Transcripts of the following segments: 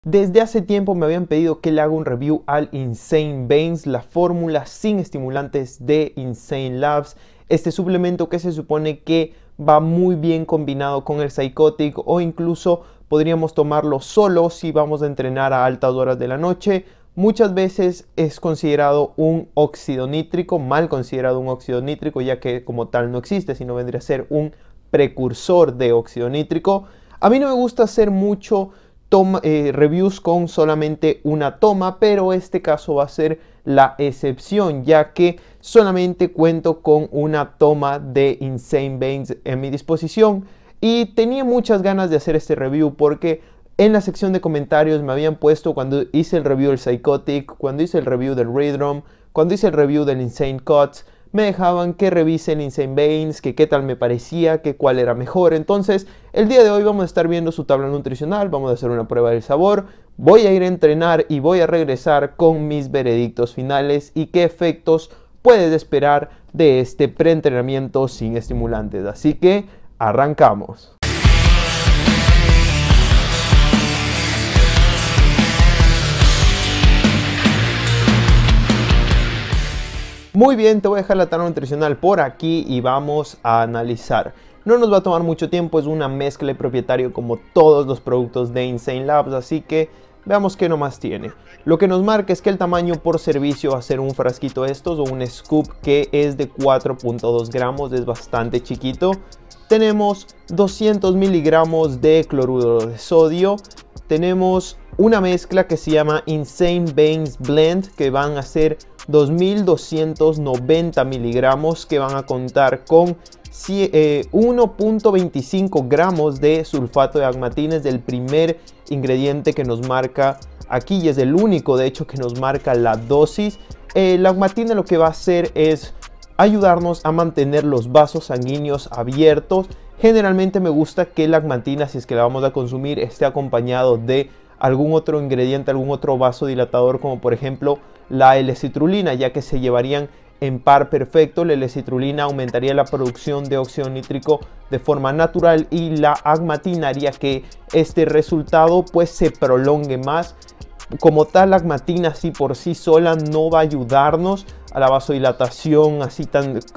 Desde hace tiempo me habían pedido que le haga un review al Insane Veins, la fórmula sin estimulantes de Insane Labs. Este suplemento que se supone que va muy bien combinado con el Psychotic, o incluso podríamos tomarlo solo si vamos a entrenar a altas horas de la noche. Muchas veces es considerado un óxido nítrico, mal considerado un óxido nítrico, ya que como tal no existe, sino vendría a ser un precursor de óxido nítrico. A mí no me gusta hacer mucho reviews con solamente una toma, pero este caso va a ser la excepción, ya que solamente cuento con una toma de Insane Veins en mi disposición y tenía muchas ganas de hacer este review porque en la sección de comentarios me habían puesto, cuando hice el review del Psychotic, cuando hice el review del Rhythm, cuando hice el review del Insane Cuts, me dejaban que revise el Insane Veins, que qué tal me parecía, que cuál era mejor. Entonces, el día de hoy vamos a estar viendo su tabla nutricional, vamos a hacer una prueba del sabor, voy a ir a entrenar y voy a regresar con mis veredictos finales y qué efectos puedes esperar de este preentrenamiento sin estimulantes. Así que, arrancamos. Muy bien, te voy a dejar la tabla nutricional por aquí y vamos a analizar. No nos va a tomar mucho tiempo, es una mezcla de propietario como todos los productos de Insane Labs, así que veamos qué nomás tiene. Lo que nos marca es que el tamaño por servicio va a ser un frasquito estos o un scoop que es de 4.2 gramos, es bastante chiquito. Tenemos 200 miligramos de cloruro de sodio. Tenemos una mezcla que se llama Insane Veins Blend, que van a ser 2290 miligramos, que van a contar con 1.25 gramos de sulfato de agmatina. Es del primer ingrediente que nos marca aquí y es el único de hecho que nos marca la dosis. La agmatina lo que va a hacer es ayudarnos a mantener los vasos sanguíneos abiertos. Generalmente me gusta que la agmatina, si es que la vamos a consumir, esté acompañado de algún otro ingrediente, algún otro vasodilatador, como por ejemplo la L-citrulina, ya que se llevarían en par perfecto. La L-citrulina aumentaría la producción de óxido nítrico de forma natural y la agmatina haría que este resultado pues se prolongue más. Como tal, la agmatina así por sí sola no va a ayudarnos a la vasodilatación así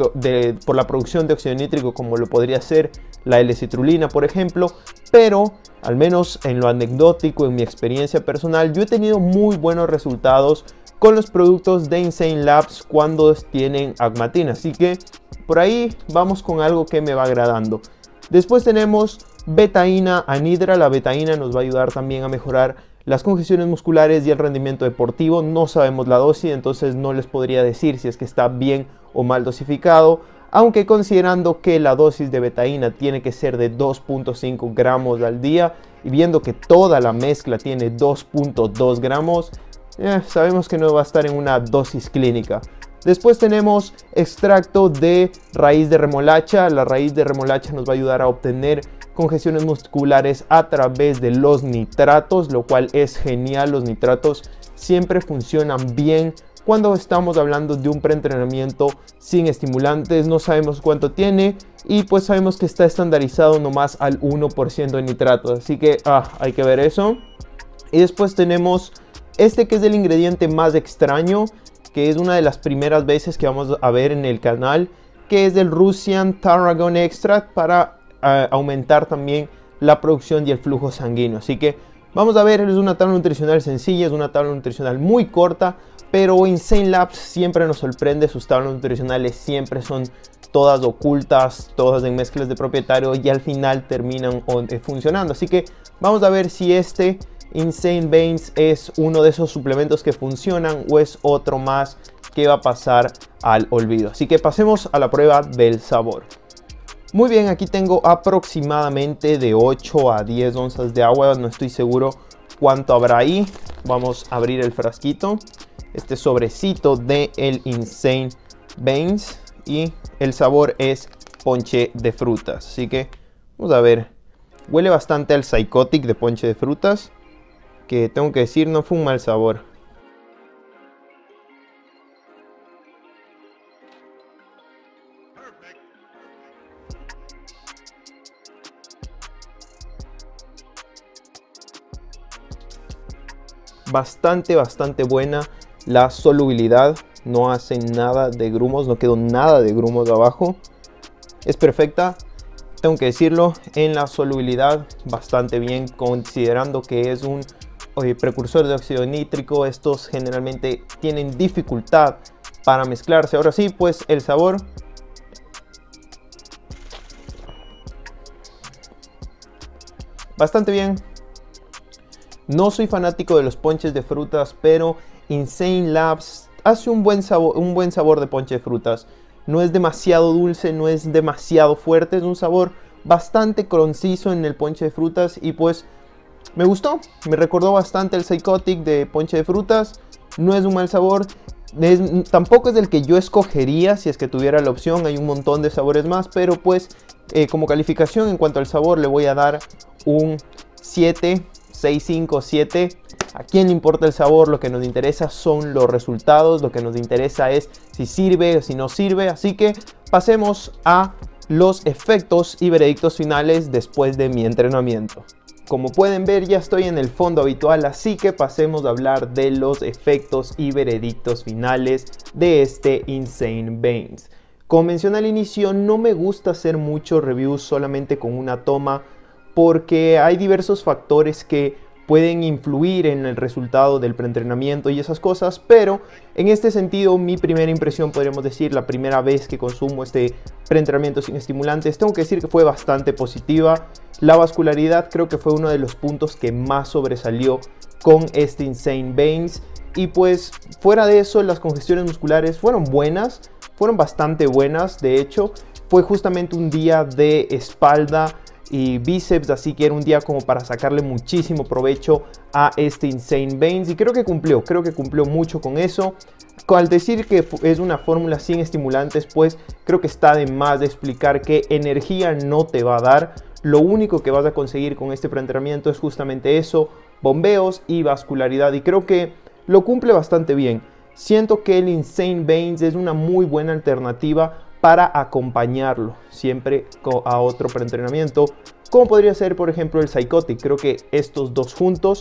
por la producción de óxido nítrico como lo podría ser la L-citrulina, por ejemplo, pero al menos en lo anecdótico, en mi experiencia personal, yo he tenido muy buenos resultados con los productos de Insane Labs cuando tienen agmatina, así que por ahí vamos con algo que me va agradando. Después tenemos betaína anhidra. La betaína nos va a ayudar también a mejorar las congestiones musculares y el rendimiento deportivo. No sabemos la dosis, entonces no les podría decir si es que está bien o mal dosificado, aunque considerando que la dosis de betaína tiene que ser de 2.5 gramos al día y viendo que toda la mezcla tiene 2.2 gramos, sabemos que no va a estar en una dosis clínica. Después tenemos extracto de raíz de remolacha. La raíz de remolacha nos va a ayudar a obtener congestiones musculares a través de los nitratos, lo cual es genial. Los nitratos siempre funcionan bien cuando estamos hablando de un preentrenamiento sin estimulantes. No sabemos cuánto tiene y pues sabemos que está estandarizado nomás al 1% de nitratos, así que hay que ver eso. Y después tenemos este que es el ingrediente más extraño, que es una de las primeras veces que vamos a ver en el canal, que es el Russian Tarragon Extract para aumentar también la producción y el flujo sanguíneo. Así que vamos a ver, es una tabla nutricional sencilla, es una tabla nutricional muy corta, pero Insane Labs siempre nos sorprende. Sus tablas nutricionales siempre son todas ocultas, todas en mezclas de propietario y al final terminan funcionando. Así que vamos a ver si este Insane Veins es uno de esos suplementos que funcionan o es otro más que va a pasar al olvido. Así que pasemos a la prueba del sabor. Muy bien, aquí tengo aproximadamente de 8 a 10 onzas de agua, no estoy seguro cuánto habrá ahí. Vamos a abrir el frasquito, este sobrecito de el Insane Veins, y el sabor es ponche de frutas. Así que vamos a ver, huele bastante al Psychotic de ponche de frutas, que tengo que decir no fue un mal sabor. bastante buena. La solubilidad, no hace nada de grumos, no quedó nada de grumos abajo. Es perfecta, tengo que decirlo, en la solubilidad bastante bien, considerando que es un precursor de óxido nítrico. Estos generalmente tienen dificultad para mezclarse. Ahora sí, pues el sabor. Bastante bien. No soy fanático de los ponches de frutas, pero Insane Labs hace un buen sabor de ponche de frutas. No es demasiado dulce, no es demasiado fuerte, es un sabor bastante conciso en el ponche de frutas y pues me gustó. Me recordó bastante el Psychotic de ponche de frutas. No es un mal sabor. Tampoco es el que yo escogería si es que tuviera la opción. Hay un montón de sabores más, pero pues como calificación en cuanto al sabor le voy a dar un 7, 6, 5, 7. ¿A quién le importa el sabor? Lo que nos interesa son los resultados. Lo que nos interesa es si sirve o si no sirve. Así que pasemos a los efectos y veredictos finales después de mi entrenamiento. Como pueden ver, ya estoy en el fondo habitual, así que pasemos a hablar de los efectos y veredictos finales de este Insane Veins. Como mencioné al inicio, no me gusta hacer muchos reviews solamente con una toma, porque hay diversos factores que pueden influir en el resultado del preentrenamiento y esas cosas, pero en este sentido mi primera impresión, podríamos decir, la primera vez que consumo este preentrenamiento sin estimulantes, tengo que decir que fue bastante positiva. La vascularidad creo que fue uno de los puntos que más sobresalió con este Insane Veins, y pues fuera de eso las congestiones musculares fueron buenas, fueron bastante buenas. De hecho fue justamente un día de espalda y bíceps, así que era un día como para sacarle muchísimo provecho a este Insane Veins y creo que cumplió mucho con eso. Al decir que es una fórmula sin estimulantes, pues creo que está de más de explicar que energía no te va a dar. Lo único que vas a conseguir con este preentrenamiento es justamente eso, bombeos y vascularidad, y creo que lo cumple bastante bien. Siento que el Insane Veins es una muy buena alternativa para acompañarlo siempre a otro preentrenamiento, como podría ser por ejemplo el Psychotic. Creo que estos dos juntos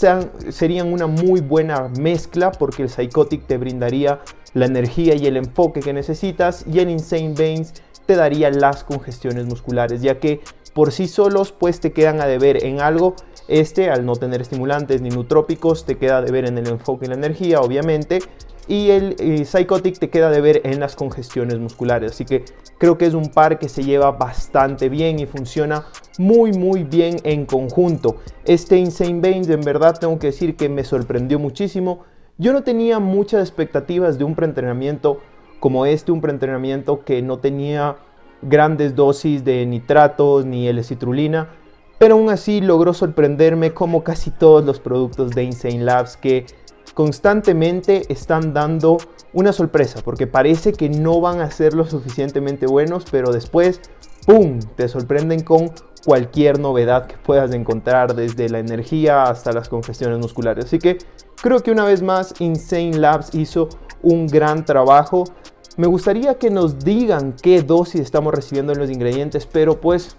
serían una muy buena mezcla, porque el Psychotic te brindaría la energía y el enfoque que necesitas, y el Insane Veins te daría las congestiones musculares, ya que por sí solos pues te quedan a deber en algo. Al no tener estimulantes ni nutrópicos, te queda a deber en el enfoque y la energía, obviamente, y el Psychotic te queda de ver en las congestiones musculares. Así que creo que es un par que se lleva bastante bien y funciona muy bien en conjunto. Este Insane Veins en verdad tengo que decir que me sorprendió muchísimo. Yo no tenía muchas expectativas de un preentrenamiento como este, un preentrenamiento que no tenía grandes dosis de nitratos ni L-citrulina, pero aún así logró sorprenderme, como casi todos los productos de Insane Labs, que constantemente están dando una sorpresa, porque parece que no van a ser lo suficientemente buenos, pero después ¡pum!, te sorprenden con cualquier novedad que puedas encontrar, desde la energía hasta las congestiones musculares. Así que creo que una vez más Insane Labs hizo un gran trabajo. Me gustaría que nos digan qué dosis estamos recibiendo en los ingredientes, pero pues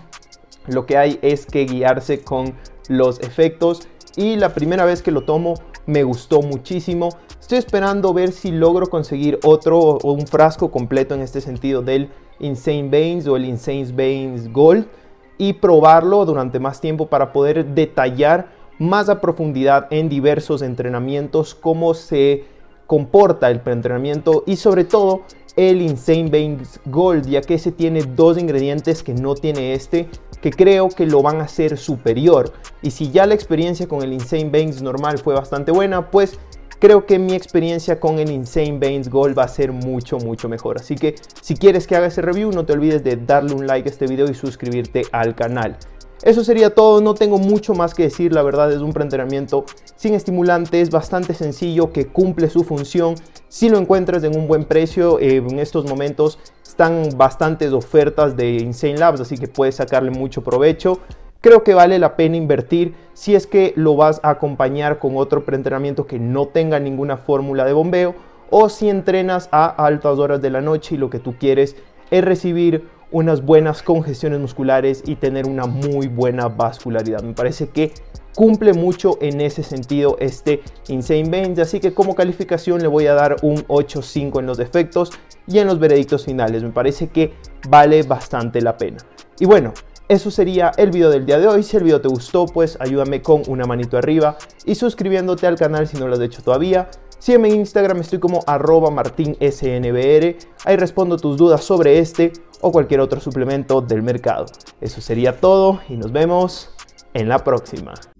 lo que hay es que guiarse con los efectos, y la primera vez que lo tomo me gustó muchísimo. Estoy esperando ver si logro conseguir otro o un frasco completo en este sentido del Insane Veins o el Insane Veins Gold y probarlo durante más tiempo para poder detallar más a profundidad en diversos entrenamientos cómo se comporta el preentrenamiento, y sobre todo el Insane Veins Gold, ya que ese tiene dos ingredientes que no tiene este, que creo que lo van a hacer superior. Y si ya la experiencia con el Insane Veins normal fue bastante buena, pues creo que mi experiencia con el Insane Veins Gold va a ser mucho mejor. Así que si quieres que haga ese review, no te olvides de darle un like a este video y suscribirte al canal. Eso sería todo, no tengo mucho más que decir. La verdad es un preentrenamiento sin estimulantes, bastante sencillo, que cumple su función. Si lo encuentras en un buen precio, en estos momentos están bastantes ofertas de Insane Labs, así que puedes sacarle mucho provecho. Creo que vale la pena invertir si es que lo vas a acompañar con otro preentrenamiento que no tenga ninguna fórmula de bombeo, o si entrenas a altas horas de la noche y lo que tú quieres es recibir unas buenas congestiones musculares y tener una muy buena vascularidad. Me parece que cumple mucho en ese sentido este Insane Benz, así que como calificación le voy a dar un 8.5 en los defectos y en los veredictos finales. Me parece que vale bastante la pena. Y bueno, eso sería el video del día de hoy. Si el video te gustó, pues ayúdame con una manito arriba y suscribiéndote al canal si no lo has hecho todavía. Sígueme en Instagram, estoy como @martinsnbr, ahí respondo tus dudas sobre este o cualquier otro suplemento del mercado. Eso sería todo y nos vemos en la próxima.